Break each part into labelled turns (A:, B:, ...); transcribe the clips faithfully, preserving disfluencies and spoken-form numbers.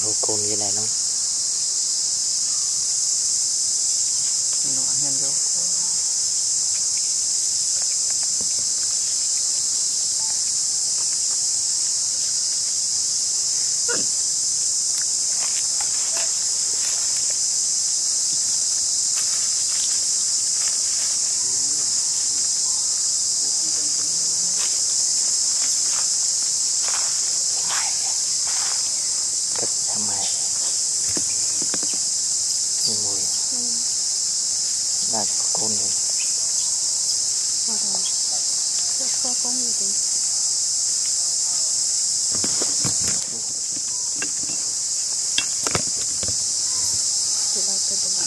A: hồ cồn như này nó
B: nó ăn vô
A: mùi là cồn này
C: có có mùi gì thì bao cái đó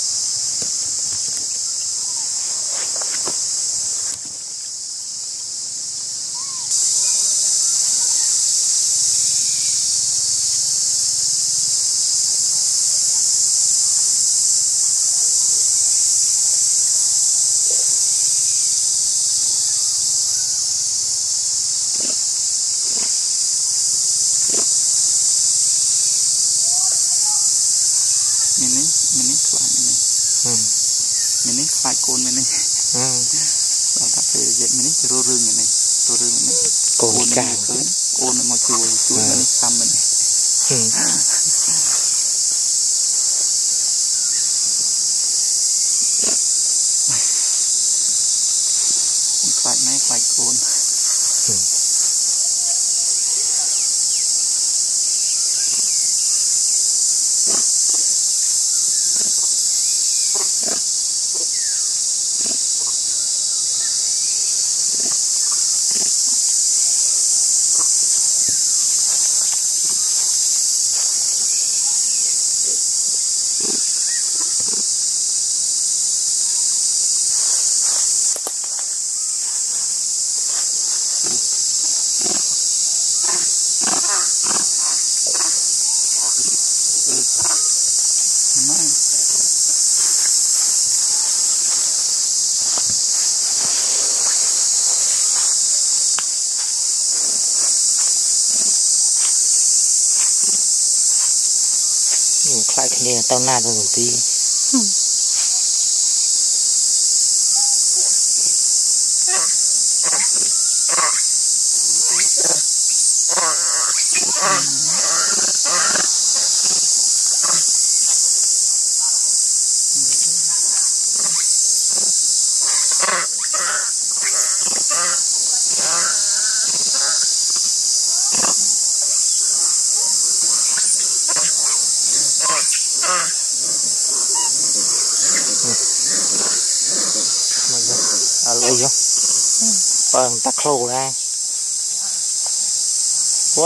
B: mình mình xoay mình mình xoay cồn mìnhเราถ้าไปเย็ดมันนี่จะรู้เรื่องอย่างไรรู้เรื่องมันนี่โกนกันเกินโกนมันมาช่วยช่วยมันนี่ทำมันนี่คล้ายไหมคล้ายโกน
A: คล้ายគ្នាតើណាទៅទី alo vô bằng tắc khô ra what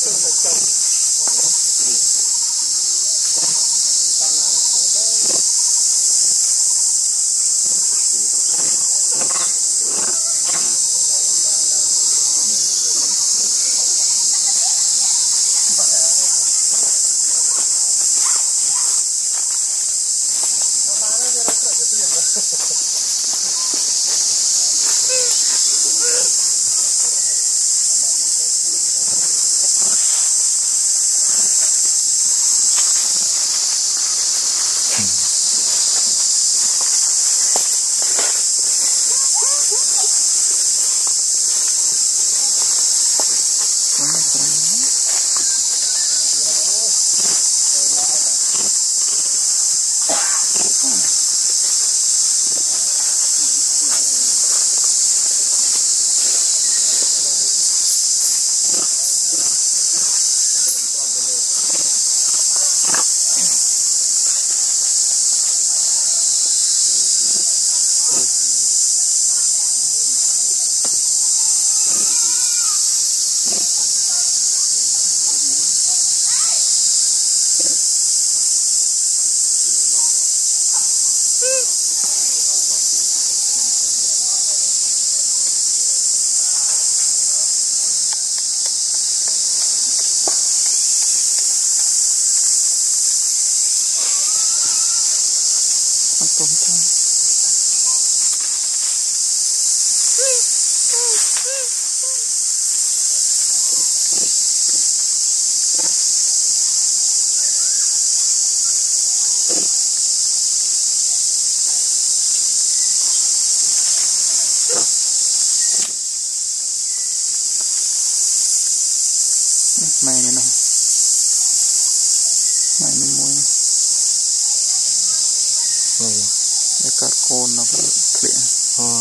B: Tôm trắng. Mày này nào, mày nó mua
A: rồi
B: cái cát côn nó có lệ
A: ờ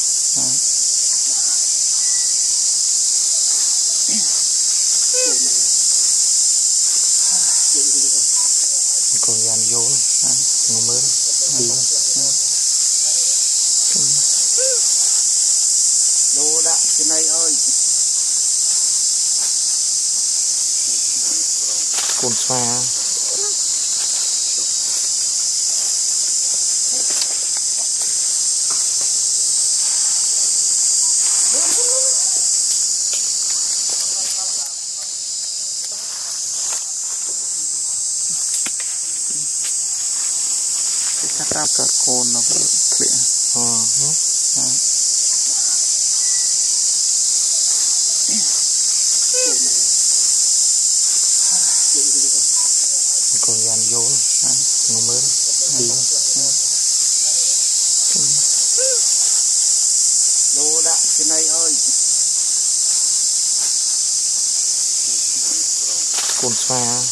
A: con gian vô nó mới đi
B: đồ đã cái này ơi
A: con xoa
B: cái cát cát côn nó có lệ
A: ờ con gian vô nó mới đi
B: đồ đã cái này ơi
A: con xoa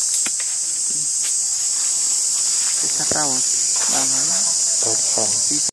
B: cái cát rau đang nói
A: tốt